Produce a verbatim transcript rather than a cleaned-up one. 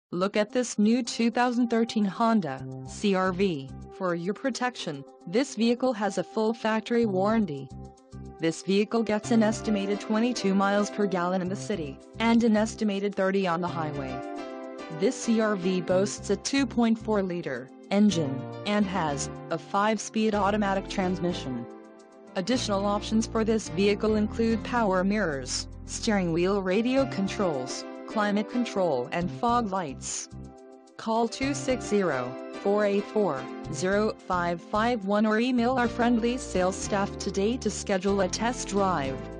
Look at this new two thousand thirteen Honda C R V. For your protection, this vehicle has a full factory warranty. This vehicle gets an estimated twenty-two miles per gallon in the city, and an estimated thirty on the highway. This C R V boasts a two point four liter engine, and has a five speed automatic transmission. Additional options for this vehicle include power mirrors, steering wheel radio controls, climate control and fog lights. Call two six zero, four eight four, zero five five one or email our friendly sales staff today to schedule a test drive.